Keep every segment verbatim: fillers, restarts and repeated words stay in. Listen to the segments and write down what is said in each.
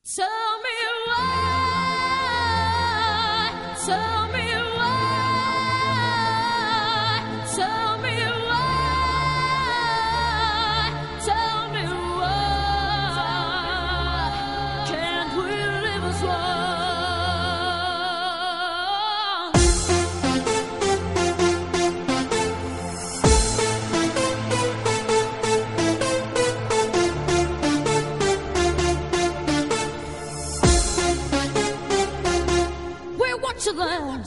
Tell me why, tell me why, tell me why, tell me why, can't we live as one? We're watching them.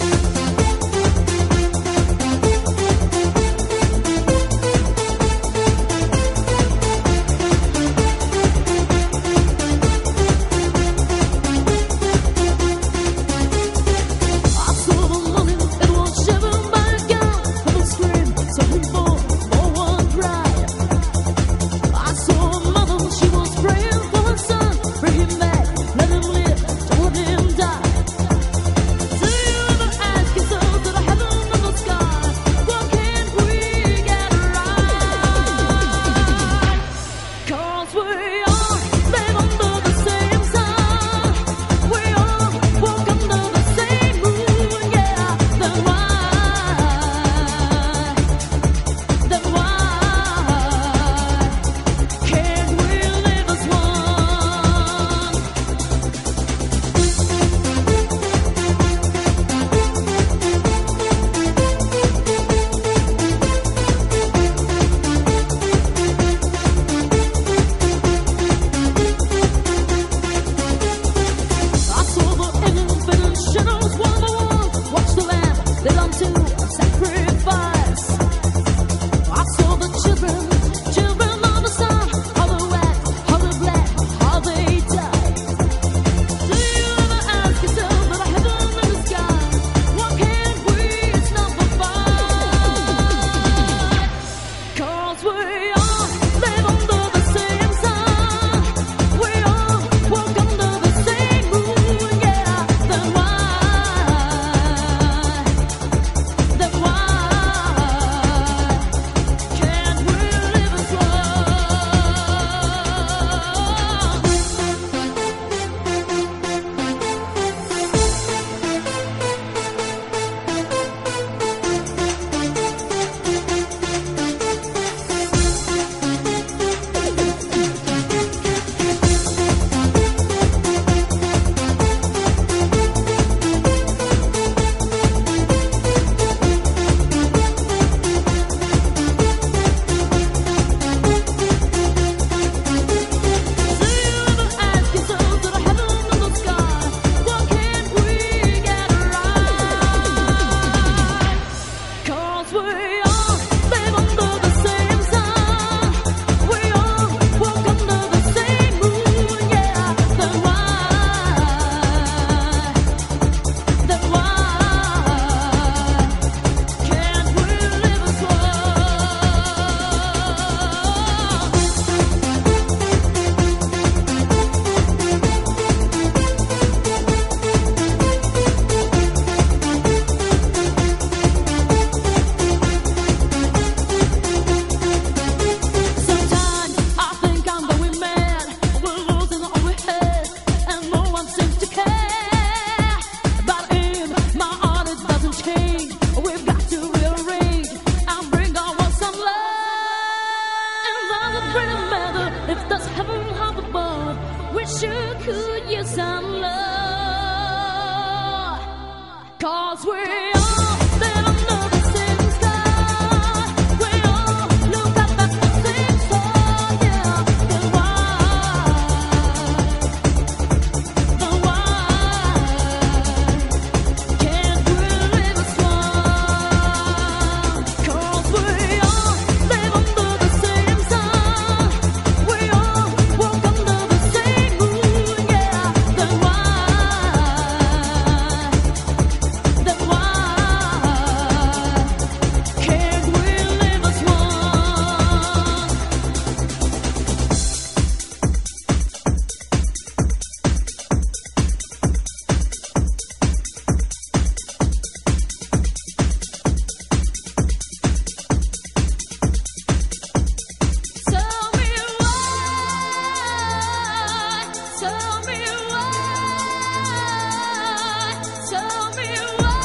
Could use some love, 'cause we all live under the same sky. We all look up at the same star, yeah. Then why, then why can't we live as one? 'Cause we all live under the same sun. We all walk under the same moon, yeah. Then why, then why Tell me why. Tell me why.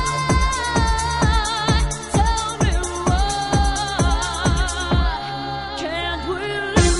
Tell me why. Can't we live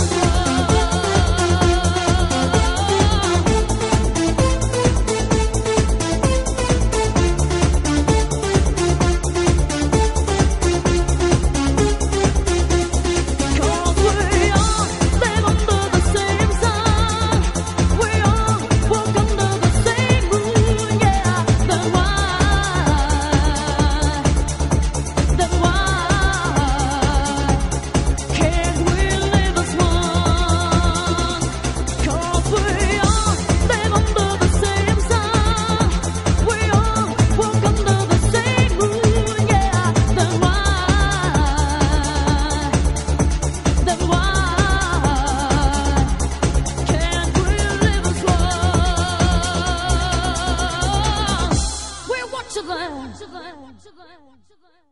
to them.